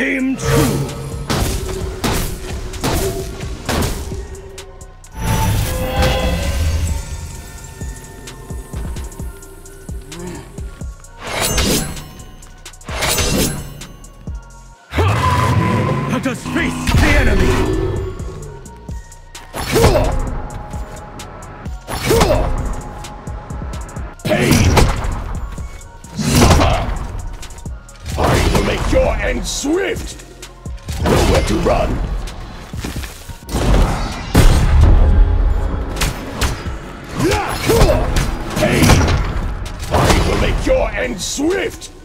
came true. Let us face the enemy! Pain! Suffer! I will make your end swift! Nowhere to run! Pain! I will make your end swift!